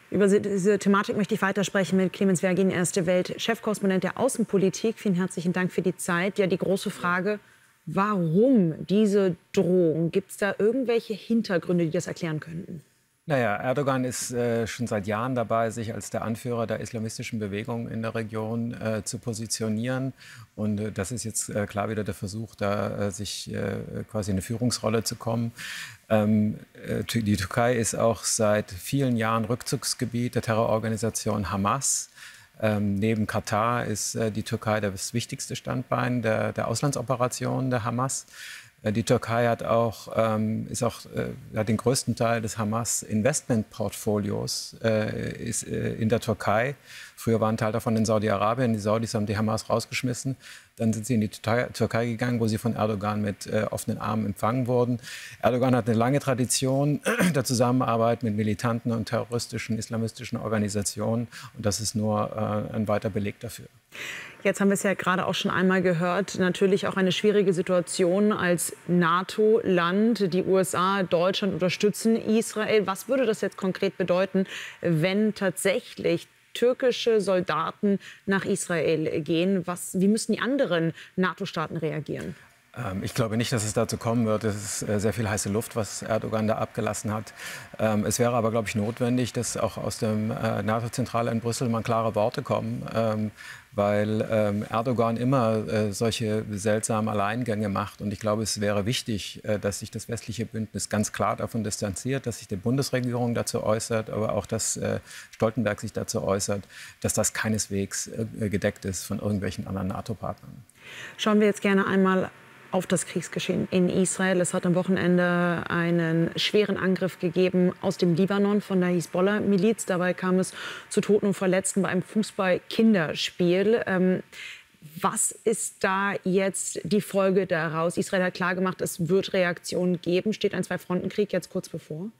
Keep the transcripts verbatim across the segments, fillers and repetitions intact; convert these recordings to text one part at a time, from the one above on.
Über diese Thematik möchte ich weitersprechen mit Clemens Vergin, Erste Welt, Chefkorrespondent der Außenpolitik. Vielen herzlichen Dank für die Zeit. Ja, die große Frage, warum diese Drohung? Gibt es da irgendwelche Hintergründe, die das erklären könnten? Naja, Erdogan ist äh, schon seit Jahren dabei, sich als der Anführer der islamistischen Bewegung in der Region äh, zu positionieren. Und äh, das ist jetzt äh, klar wieder der Versuch, da äh, sich äh, quasi in eine Führungsrolle zu kommen. Ähm, äh, die Türkei ist auch seit vielen Jahren Rückzugsgebiet der Terrororganisation Hamas. Ähm, neben Katar ist äh, die Türkei das wichtigste Standbein der, der Auslandsoperationen der Hamas. Die Türkei hat auch, ähm, ist auch, äh, hat den größten Teil des Hamas-Investmentportfolios äh, ist, äh, in der Türkei. Früher war ein Teil davon in Saudi-Arabien. Die Saudis haben die Hamas rausgeschmissen. Dann sind sie in die Türkei gegangen, wo sie von Erdogan mit äh, offenen Armen empfangen wurden. Erdogan hat eine lange Tradition der Zusammenarbeit mit militanten und terroristischen, islamistischen Organisationen. Und das ist nur äh, ein weiterer Beleg dafür. Jetzt haben wir es ja gerade auch schon einmal gehört, natürlich auch eine schwierige Situation als NATO-Land. Die U S A, Deutschland unterstützen Israel. Was würde das jetzt konkret bedeuten, wenn tatsächlich türkische Soldaten nach Israel gehen? Was, wie müssen die anderen NATO-Staaten reagieren? Ich glaube nicht, dass es dazu kommen wird. Es ist sehr viel heiße Luft, was Erdogan da abgelassen hat. Es wäre aber, glaube ich, notwendig, dass auch aus dem NATO-Zentrale in Brüssel mal klare Worte kommen, weil Erdogan immer solche seltsamen Alleingänge macht. Und ich glaube, es wäre wichtig, dass sich das westliche Bündnis ganz klar davon distanziert, dass sich die Bundesregierung dazu äußert, aber auch, dass Stoltenberg sich dazu äußert, dass das keineswegs gedeckt ist von irgendwelchen anderen NATO-Partnern. Schauen wir jetzt gerne einmal auf das Kriegsgeschehen in Israel. Es hat am Wochenende einen schweren Angriff gegeben aus dem Libanon von der Hisbollah-Miliz. Dabei kam es zu Toten und Verletzten bei einem Fußball-Kinderspiel. Ähm, was ist da jetzt die Folge daraus? Israel hat klargemacht, es wird Reaktionen geben. Steht ein Zwei-Fronten-Krieg jetzt kurz bevor?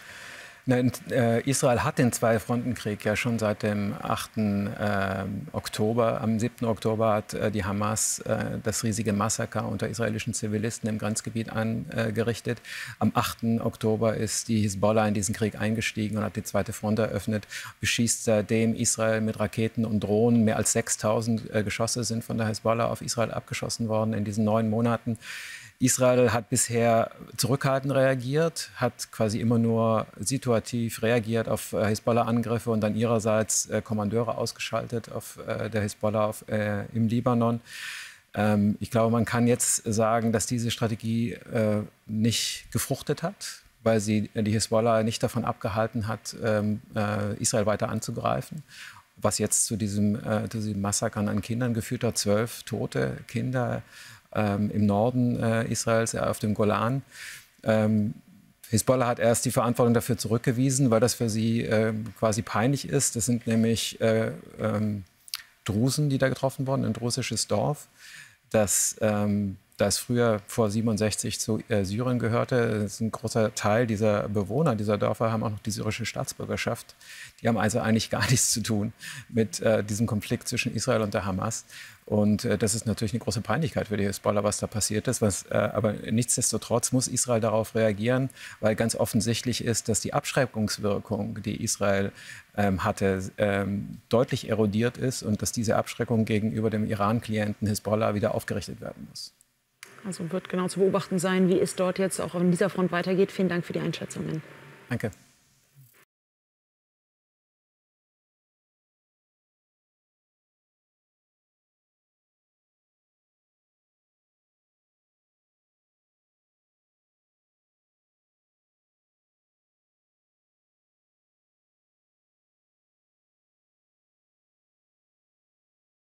Nein, äh, Israel hat den Zwei-Fronten-Krieg ja schon seit dem achten Äh, Oktober. Am siebten Oktober hat äh, die Hamas äh, das riesige Massaker unter israelischen Zivilisten im Grenzgebiet angerichtet. Am achten Oktober ist die Hisbollah in diesen Krieg eingestiegen und hat die zweite Front eröffnet. Beschießt seitdem Israel mit Raketen und Drohnen. Mehr als sechstausend äh, Geschosse sind von der Hisbollah auf Israel abgeschossen worden in diesen neun Monaten. Israel hat bisher zurückhaltend reagiert, hat quasi immer nur situativ reagiert auf äh, Hisbollah-Angriffe und dann ihrerseits äh, Kommandeure ausgeschaltet auf äh, der Hisbollah auf, äh, im Libanon. Ähm, ich glaube, man kann jetzt sagen, dass diese Strategie äh, nicht gefruchtet hat, weil sie äh, die Hisbollah nicht davon abgehalten hat, ähm, äh, Israel weiter anzugreifen. Was jetzt zu diesem, äh, zu diesem Massakern an Kindern geführt hat, zwölf tote Kinder Ähm, im Norden äh, Israels, äh, auf dem Golan. Ähm, Hisbollah hat erst die Verantwortung dafür zurückgewiesen, weil das für sie äh, quasi peinlich ist. Das sind nämlich äh, ähm, Drusen, die da getroffen wurden, ein drusisches Dorf, das, ähm, das früher vor siebenundsechzig zu äh, Syrien gehörte. Das ist ein großer Teil dieser Bewohner dieser Dörfer haben auch noch die syrische Staatsbürgerschaft. Die haben also eigentlich gar nichts zu tun mit äh, diesem Konflikt zwischen Israel und der Hamas. Und äh, das ist natürlich eine große Peinlichkeit für die Hisbollah, was da passiert ist. Was, äh, aber nichtsdestotrotz muss Israel darauf reagieren, weil ganz offensichtlich ist, dass die Abschreckungswirkung, die Israel ähm, hatte, ähm, deutlich erodiert ist und dass diese Abschreckung gegenüber dem Iran-Klienten Hisbollah wieder aufgerichtet werden muss. Also wird genau zu beobachten sein, wie es dort jetzt auch an dieser Front weitergeht. Vielen Dank für die Einschätzungen. Danke.